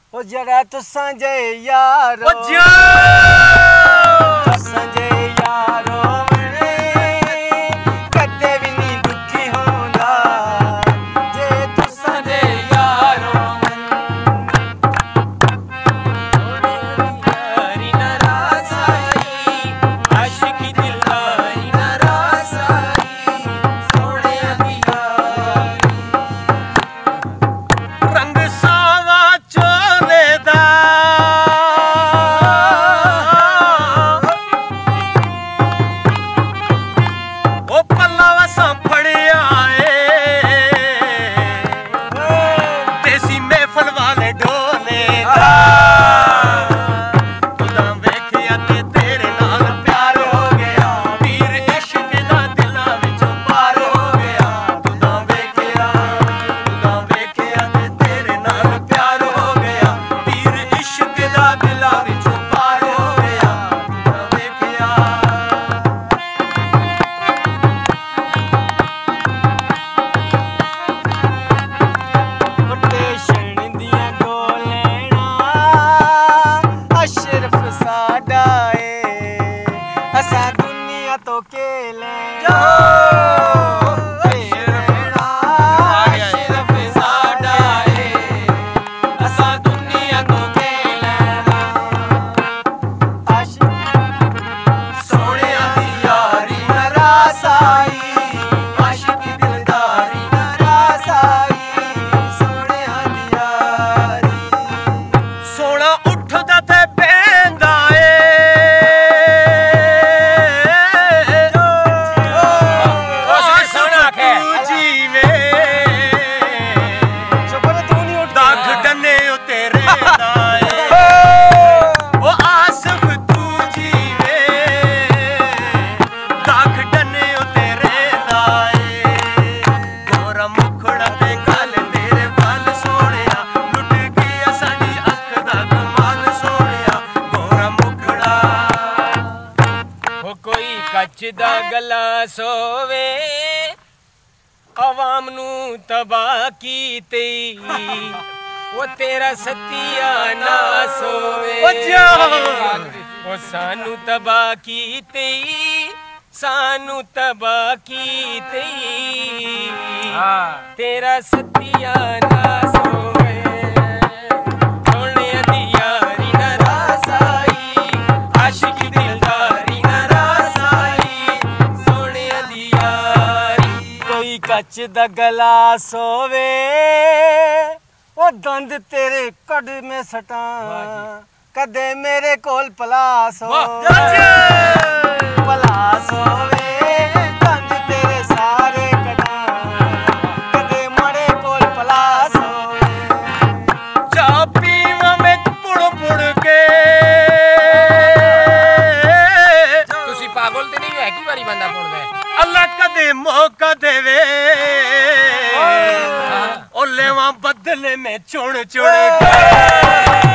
ओ जरा तुसां जे यारो तुसां जे यारो मने कदे भी नहीं दुखी होंदा जे तुसां जे यारो यारी नाराज आई आशिकी दिलदारी नाराज आई सोने दी यारी रंग सावा चोले दा ओ पल्ला वसा फड़िया देसी महफल वाले ढोले दा खुदा वेखिया ते तेरे नाल प्यार हो गया पीर इश्क दा दिलां विचों पार हो गया खुदा वेखिया ते तेरे नाल प्यार हो गया पीर इश्क दा दिलां विचों पार हो गया खुदा वेखिया स्टेशन दियां गोलेना अशरफ साडा असा दुनिया तो के लेना अशरफ साडा असा दुनिया तो के लेना सोने दी यारी नाराज आई आशिकी दिलदारी नाराज आई सोने दी यारी सोना उठदा ते बेंदा सोना के जीवे तू नहीं उठदा दाग डने तेरे दाए ओ आसफ तू जीवे दाग डने तेरे दाए गोरा मुखड़ा ते गल तेरे वाल सोहणिया लुट गया साडी अख दा कमाल सोहणिया गोरा मुखड़ा हो कोई कच दा गला सोवे आवाम नू तबाह कीते वो तेरा सतिया ना सोवे वो सानू तबाह कीते सानू तबाह कीते तेरा सतिया ना सोवे सोने दी यारी नाराज आई आशिकी दिलदारी नाराज आई सोने दी यारी कोई कच दा गला सोवे ओ दंद तेरे कड़ में सटा कदे मेरे कोल पलास हो पलास होवे दंद तेरे सारे कड़ा कदे मरे कोल पलास होवे चा पीवा में पुड़ पुड़ के तुसी पागल ते नहीं है की बारी बंदा पुड़दा है अल्लाह कदे मौका देवे ओ लेवा बदले में चुन चुन के